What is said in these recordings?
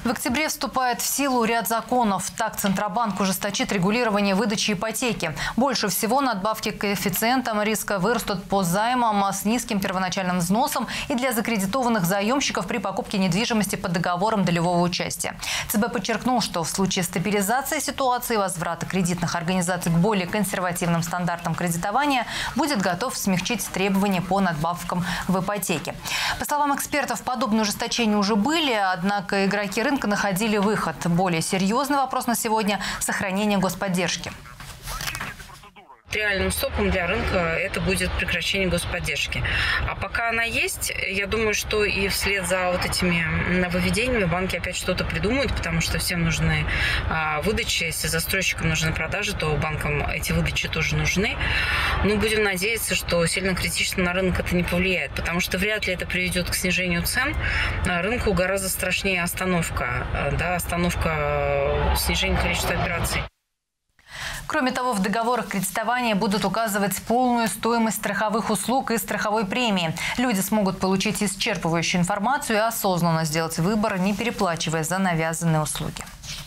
В октябре вступает в силу ряд законов. Так, Центробанк ужесточит регулирование выдачи ипотеки. Больше всего надбавки к коэффициентам риска вырастут по займам с низким первоначальным взносом и для закредитованных заемщиков при покупке недвижимости по договорам долевого участия. ЦБ подчеркнул, что в случае стабилизации ситуации и возврата кредитных организаций к более консервативным стандартам кредитования будет готов смягчить требования по надбавкам в ипотеке. По словам экспертов, подобные ужесточения уже были, однако игроки рынка находили выход. Более серьезный вопрос на сегодня – сохранение господдержки. Реальным стопом для рынка это будет прекращение господдержки. А пока она есть, я думаю, что и вслед за вот этими нововведениями банки опять что-то придумают, потому что всем нужны выдачи. Если застройщикам нужны продажи, то банкам эти выдачи тоже нужны. Но будем надеяться, что сильно критично на рынок это не повлияет, потому что вряд ли это приведет к снижению цен. Рынку гораздо страшнее остановка снижения количества операций. Кроме того, в договорах кредитования будут указывать полную стоимость страховых услуг и страховой премии. Люди смогут получить исчерпывающую информацию и осознанно сделать выбор, не переплачивая за навязанные услуги.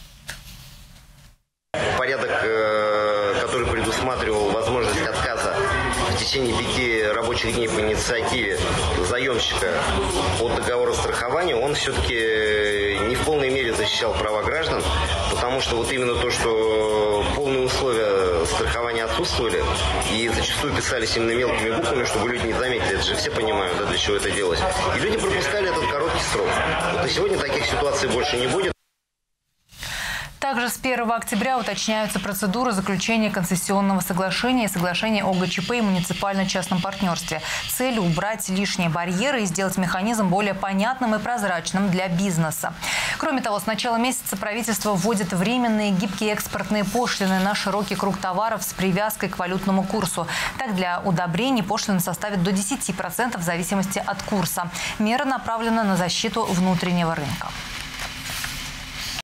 Порядок, который предусматривал возможность отказа в течение 5 рабочих дней по инициативе заемщика от договора страхования, он все-таки не в полной мере защищал права граждан, потому что вот именно то, что полные условия страхования отсутствовали, и зачастую писались именно мелкими буквами, чтобы люди не заметили, это же все понимают, да, для чего это делать. И люди пропускали этот короткий срок. Вот и сегодня таких ситуаций больше не будет. Также с 1 октября уточняются процедуры заключения концессионного соглашения и соглашения о ГЧП и муниципально-частном партнерстве. Цель – убрать лишние барьеры и сделать механизм более понятным и прозрачным для бизнеса. Кроме того, с начала месяца правительство вводит временные гибкие экспортные пошлины на широкий круг товаров с привязкой к валютному курсу. Так, для удобрений пошлина составит до 10% в зависимости от курса. Мера направлена на защиту внутреннего рынка.